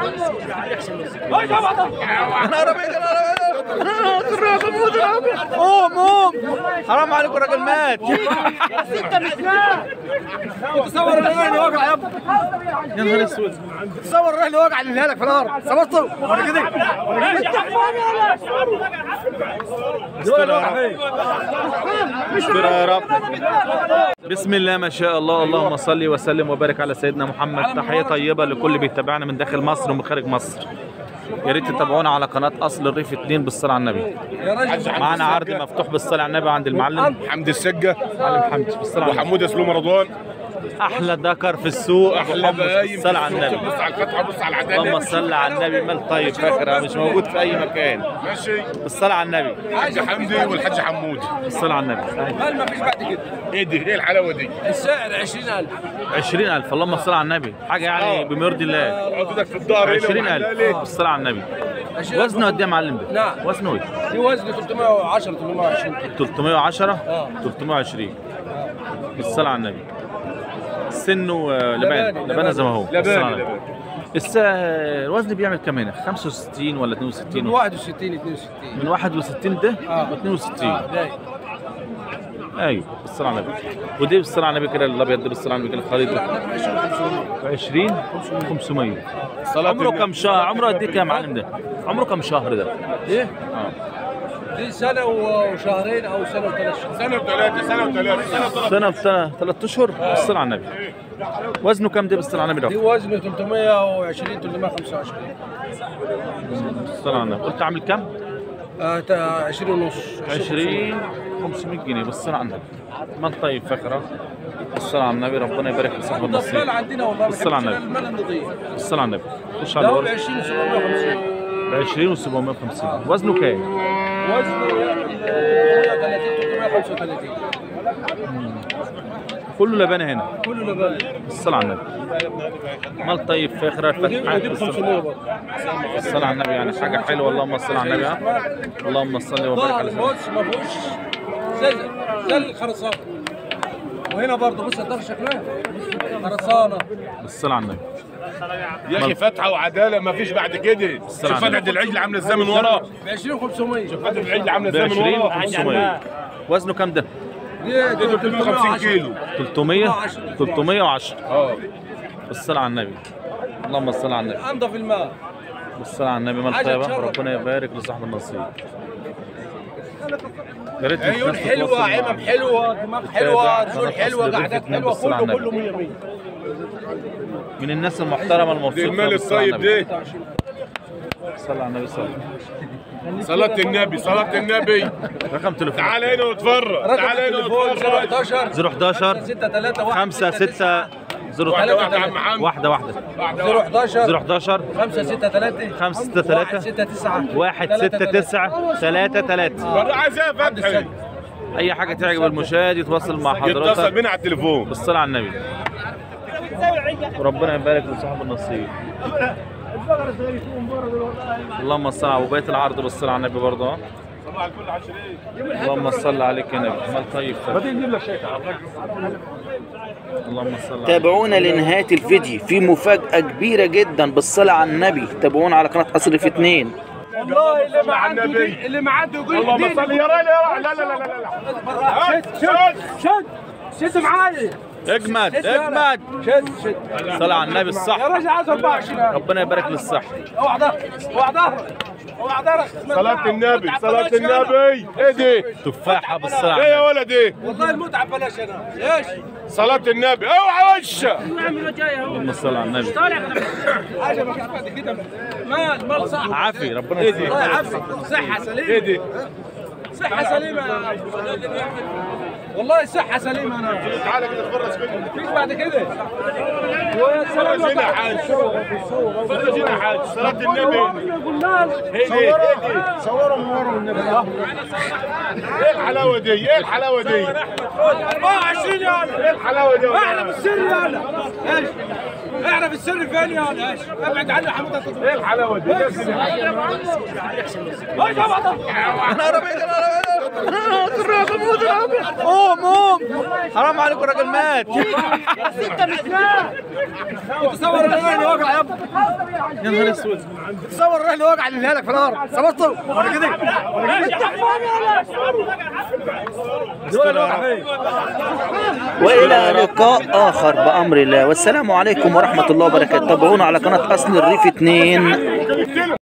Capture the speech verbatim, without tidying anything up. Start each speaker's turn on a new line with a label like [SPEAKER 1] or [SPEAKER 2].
[SPEAKER 1] قوم قوم حرام عليكم الراجل مات.
[SPEAKER 2] تصور الراجل اللي وقع يا ابني.
[SPEAKER 1] يا نهار اسود.
[SPEAKER 2] تصور الراجل اللي وقع اللي هلك في الارض. صورته ولا كده؟
[SPEAKER 1] استر يا رب. بسم الله ما شاء الله. اللهم صل وسلم وبارك على سيدنا محمد. تحية طيبة لكل اللي بيتابعنا من داخل مصر ومن خارج مصر. يا ريت تتابعونا على قناة أصل الريف اتنين بالصلاة على النبي. معانا عرض مفتوح بالصلاة على النبي عند المعلم
[SPEAKER 3] حمدي السجة،
[SPEAKER 1] معلم حمدي بالصلاة على النبي.
[SPEAKER 3] وحمود سلوم رضوان.
[SPEAKER 1] أحلى دكر في السوق.
[SPEAKER 3] احلى بايم
[SPEAKER 1] بالصلاة على النبي.
[SPEAKER 3] بص على الفتحة، بص على العدالة.
[SPEAKER 1] اللهم صل على النبي. مال طيب فاكرة مش موجود في أي مكان.
[SPEAKER 3] ماشي.
[SPEAKER 1] بالصلاة على النبي.
[SPEAKER 3] الحاج حمدي والحاج حمود.
[SPEAKER 1] بالصلاة على النبي.
[SPEAKER 2] مال ما فيش بعد كده.
[SPEAKER 3] ايه دي؟ ايه الحلاوة دي؟
[SPEAKER 2] السعر عشرين ألف.
[SPEAKER 1] عشرين ألف. اللهم صل على النبي. حاجة يعني بما يرضي الله.
[SPEAKER 3] عقدك في الظهر.
[SPEAKER 1] عشرين ألف بالصلاة على النبي. وزنه قد ايه يا معلم ده؟
[SPEAKER 2] نعم.
[SPEAKER 1] وزنه ايه؟
[SPEAKER 2] في وزن ثلاثمائة وعشرة ثلاثمائة وعشرين.
[SPEAKER 1] ثلاثمائة وعشرة
[SPEAKER 2] اه
[SPEAKER 1] ثلاثمائة وعشرين بالصلاة على النبي. سنه آه، لبان
[SPEAKER 2] لباني.
[SPEAKER 1] لبانه زي ما هو. بالصلاة على
[SPEAKER 3] لباني
[SPEAKER 1] النبي.
[SPEAKER 3] لباني.
[SPEAKER 1] الس- الوزن بيعمل كام هنا؟ خمسة وستين ولا اثنين وستين؟
[SPEAKER 2] من واحد وستين اثنين وستين.
[SPEAKER 1] من واحد وستين ده
[SPEAKER 2] اه
[SPEAKER 1] ل اثنين وستين.
[SPEAKER 2] اه داي.
[SPEAKER 1] ايوه بالصلاة على النبي. ودي بالصلاة على النبي كده الابيض ده بالصلاة على النبي كده خليط عشرين خمسمائة.
[SPEAKER 3] صلاة
[SPEAKER 1] عمره
[SPEAKER 3] النبي.
[SPEAKER 1] كم شهر؟ عمره قد ايه كده يا معلم ده؟ عمره كم شهر ده؟
[SPEAKER 2] ايه؟
[SPEAKER 1] اه
[SPEAKER 2] دي سنة وشهرين أو سنة وثلاث شهور.
[SPEAKER 3] سنة وثلاثة، سنة وثلاثة، سنة وثلاثة.
[SPEAKER 1] سنة بسنة ثلاث اشهر بالصلاة على النبي. وزنه كم ده بالصلاة على النبي
[SPEAKER 2] دي
[SPEAKER 1] ده؟
[SPEAKER 2] وزنه ثلاثمائة وعشرين ثلاثمائة وخمسة وعشرين.
[SPEAKER 1] بالصلاة على النبي. قلت عامل كم؟
[SPEAKER 2] آه تا- عشرين ونص.
[SPEAKER 1] عشرين خمسمائة جنيه بالصلاة على النبي. من طيب فكرة بالصلاة على النبي. ربنا يبارك في صاحب
[SPEAKER 2] ده المال
[SPEAKER 1] النصيب.
[SPEAKER 2] عندنا والله.
[SPEAKER 1] بالصلاة على
[SPEAKER 2] بحبش
[SPEAKER 1] النبي.
[SPEAKER 2] المال النظيف.
[SPEAKER 1] بالصلاة على النبي. خش على
[SPEAKER 2] ده هو ب
[SPEAKER 1] الورق.
[SPEAKER 2] عشرين وسبعمائة وخمسين.
[SPEAKER 1] ب عشرين وسبعمائة وخمسين. وزنه كام؟
[SPEAKER 2] وزنه يعمل ثلاثمائة ثلاثمائة وخمسة وثلاثين.
[SPEAKER 1] كله لبانة هنا.
[SPEAKER 2] كله لبان.
[SPEAKER 1] بالصلاة على النبي. مال طيب فاخرة الفتح معاك بالصلاة. بالصلاة على النبي يعني حاجة حلوة. اللهم صل على النبي. ها اللهم صل وبارك على سيدنا.
[SPEAKER 2] بص ما فيهوش زي زي الخرسانة. وهنا برضه بص الظهر شكلها خرسانة.
[SPEAKER 1] بالصلاة على النبي.
[SPEAKER 3] يا اخي فتحة وعدالة ما فيش بعد كده. شوف فتحة العجل عاملة ازاي من ورا.
[SPEAKER 2] ب عشرين وخمسمائة.
[SPEAKER 3] فتحة العجل عاملة
[SPEAKER 1] ب
[SPEAKER 3] ازاي من
[SPEAKER 1] عشرين
[SPEAKER 3] ورا.
[SPEAKER 1] وخمسمائة. وزنه كم ده؟
[SPEAKER 2] دي
[SPEAKER 3] ثلاثمائة وخمسين كيلو.
[SPEAKER 1] ثلاثمائة ثلاثمائة وعشرة.
[SPEAKER 3] اه
[SPEAKER 1] بالصلاة على النبي. اللهم صل على النبي.
[SPEAKER 2] انضف الماء.
[SPEAKER 1] بالصلاة على النبي. مال
[SPEAKER 2] حاجة
[SPEAKER 1] طيبة.
[SPEAKER 2] تشرف.
[SPEAKER 1] ربنا يبارك لصاحب النصيب. يا ريت
[SPEAKER 2] عيون
[SPEAKER 1] الناس
[SPEAKER 2] حلوة،
[SPEAKER 1] تتواصل
[SPEAKER 2] عمم
[SPEAKER 1] معنا.
[SPEAKER 2] حلوة، دماغ حلوة، رجول حلوة،
[SPEAKER 1] أصل
[SPEAKER 2] قعدات
[SPEAKER 1] الريف
[SPEAKER 2] حلوة،
[SPEAKER 1] بالصلاة على
[SPEAKER 2] كله
[SPEAKER 1] النبي.
[SPEAKER 2] كله مية مية.
[SPEAKER 1] من الناس المحترمة
[SPEAKER 3] دي
[SPEAKER 1] المبسوطة.
[SPEAKER 3] المال
[SPEAKER 1] بالصلاة على
[SPEAKER 3] الطيب
[SPEAKER 1] النبي.
[SPEAKER 3] ده.
[SPEAKER 1] صلى على النبي. صلى.
[SPEAKER 3] صلاة النبي، صلاة النبي.
[SPEAKER 1] رقم تليفون.
[SPEAKER 3] تعال هنا واتفرج. تعال هنا واتفرج.
[SPEAKER 2] صفر واحد واحد
[SPEAKER 1] صفر حداشر
[SPEAKER 2] ستة ثلاثة واحد
[SPEAKER 1] خمسة ستة صفر
[SPEAKER 3] واحدة واحدة يا عم محمد.
[SPEAKER 1] واحدة واحدة
[SPEAKER 2] صفر حداشر
[SPEAKER 1] صفر حداشر
[SPEAKER 2] خمسة ستة ثلاثة
[SPEAKER 1] خمسة ستة ثلاثة
[SPEAKER 2] واحد ستة تسعة
[SPEAKER 1] واحد ستة تسعة ثلاثة ثلاثة.
[SPEAKER 3] برضه عايزها فتحي.
[SPEAKER 1] أي حاجة تعجب المشاهد يتواصل مع
[SPEAKER 3] يتصل
[SPEAKER 1] حضرتك
[SPEAKER 3] بينا على التليفون.
[SPEAKER 1] بالصلاة على النبي. وربنا يبارك لصاحب النصيب. اللهم صل على وبيت العرض بالصلاة على النبي برضه.
[SPEAKER 3] صباح الفل على الشريك.
[SPEAKER 1] اللهم صل عليك يا نبي. مال طيب فك. اللهم صل عليك.
[SPEAKER 4] تابعونا لنهاية الفيديو في مفاجأة كبيرة جدا بالصلاة على النبي. تابعونا على قناة أصل في اتنين.
[SPEAKER 2] والله اللي ما
[SPEAKER 3] مع
[SPEAKER 2] عنده
[SPEAKER 3] النبي.
[SPEAKER 2] دي- اللي ما عنده يقول
[SPEAKER 3] اللهم
[SPEAKER 2] دين.
[SPEAKER 3] صل يا راجل يا راجل. لا لا لا لا لا.
[SPEAKER 2] شد شد شد معايا.
[SPEAKER 1] اجمد اجمد.
[SPEAKER 2] شد شد
[SPEAKER 1] صل على النبي.
[SPEAKER 2] يا
[SPEAKER 1] الصح.
[SPEAKER 2] راجل عايز أربعة وعشرين.
[SPEAKER 1] ربنا يبارك للصح.
[SPEAKER 2] اوعى ظهرك اوعى ظهرك اوعى ظهرك.
[SPEAKER 3] صلاة النبي، صلاة النبي. ايه دي؟
[SPEAKER 1] تفاحة بالصلاة على
[SPEAKER 3] ايه يا
[SPEAKER 1] النبي.
[SPEAKER 3] ولد ايه؟
[SPEAKER 2] والله المتعة بلاش انا. ايش؟
[SPEAKER 3] صلاة النبي. اوعى وشك.
[SPEAKER 1] اللهم صل على النبي.
[SPEAKER 2] عجبك بعد كده مال مال صح.
[SPEAKER 1] عافي ربنا يسلمك.
[SPEAKER 2] الله يعافيك. صحة سليمة.
[SPEAKER 3] ايه دي؟
[SPEAKER 2] صحة سليمة يا أبو. والله صحة سليمة أنا.
[SPEAKER 3] تعالى كده اتفرج كده.
[SPEAKER 2] فيش بعد كده. ويا سلام.
[SPEAKER 3] فرجينا حاج. فرجينا حاج. صلاة النبي. ايه دي؟ ايه دي؟
[SPEAKER 2] صوروا من ورا النبي.
[SPEAKER 3] ايه الحلاوة دي؟ ايه الحلاوة دي؟
[SPEAKER 2] أربعة وعشرين يا ولد.
[SPEAKER 3] ايه الحلاوة دي؟
[SPEAKER 2] اعرف السر يا ولد. ايش؟ اعرف السر فين يا ولد. ايش؟ ابعد عني حمود.
[SPEAKER 3] ايه الحلاوة دي؟
[SPEAKER 2] ايش يا بطل؟
[SPEAKER 1] قوم قوم حرام عليكم الراجل مات.
[SPEAKER 2] تصور الراجل اللي وقع يا ابني.
[SPEAKER 1] يا نهار اسود.
[SPEAKER 2] تصور الراجل اللي وقع اللي لك في الارض صورته ولا كده ولا كده.
[SPEAKER 4] والى لقاء اخر بامر الله، والسلام عليكم ورحمه الله وبركاته. تابعونا على قناه اصل الريف اتنين.